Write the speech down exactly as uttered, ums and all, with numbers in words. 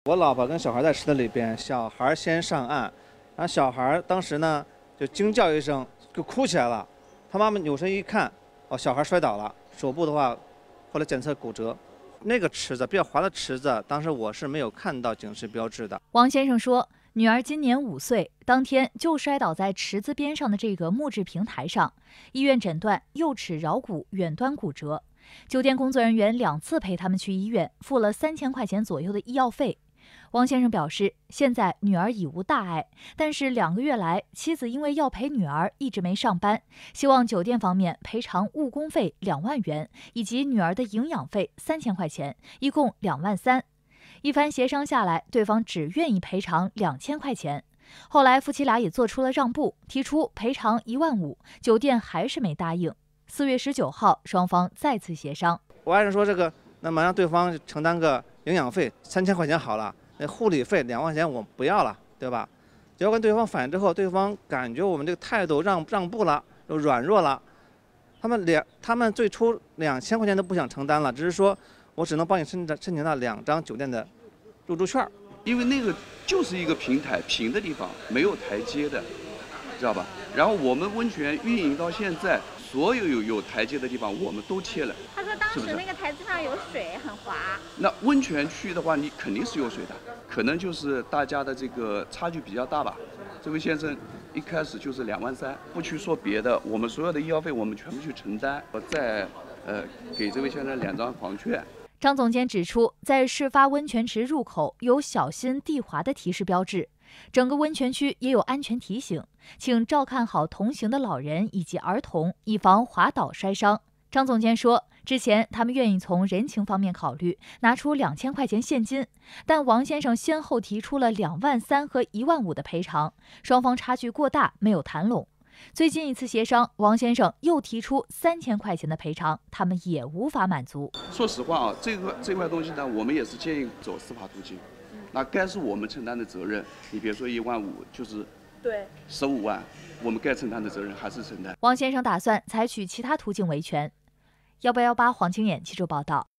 我老婆跟小孩在池子里边，小孩先上岸，然后小孩当时呢就惊叫一声，就哭起来了。他妈妈扭身一看，哦，小孩摔倒了，手部的话，后来检测骨折。那个池子比较滑的池子，当时我是没有看到警示标志的。 王先生说，女儿今年五岁，当天就摔倒在池子边上的这个木质平台上，医院诊断右齿桡骨远端骨折。酒店工作人员两次陪他们去医院，付了三千块钱左右的医药费。王先生表示，现在女儿已无大碍，但是两个月来，妻子因为要陪女儿，一直没上班，希望酒店方面赔偿误工费两万元，以及女儿的营养费三千块钱，一共两万三。一番协商下来，对方只愿意赔偿两千块钱。后来夫妻俩也做出了让步，提出赔偿一万五，酒店还是没答应。四月十九号，双方再次协商。 我爱人说这个，那么让对方承担个营养费三千块钱好了。那护理费两万块钱我不要了，对吧？结果跟对方反映之后，对方感觉我们这个态度让让步了，又软弱了。他们两，他们最初两千块钱都不想承担了，只是说我只能帮你申申请到两张酒店的入住券， 因为那个就是一个平台，平的地方没有台阶的，知道吧？然后我们温泉运营到现在，所有有有台阶的地方我们都切了。 他说当时那个台子上有水，很滑。 那温泉区的话，你肯定是有水的，可能就是大家的这个差距比较大吧。这位先生一开始就是两万三，不去说别的，我们所有的医药费我们全部去承担，我再呃给这位先生两张黄券。 张总监指出，在事发温泉池入口有小心地滑的提示标志，整个温泉区也有安全提醒，请照看好同行的老人以及儿童，以防滑倒摔伤。张总监说，之前他们愿意从人情方面考虑，拿出两千块钱现金，但王先生先后提出了两万三和一万五的赔偿，双方差距过大，没有谈拢。最近一次协商，王先生又提出三千块钱的赔偿，他们也无法满足。 说实话啊，这个这块东西呢，我们也是建议走司法途径。那该是我们承担的责任，你别说一万五，就是对十五万，我们该承担的责任还是承担。 王先生打算采取其他途径维权。幺八幺八黄清远记者报道。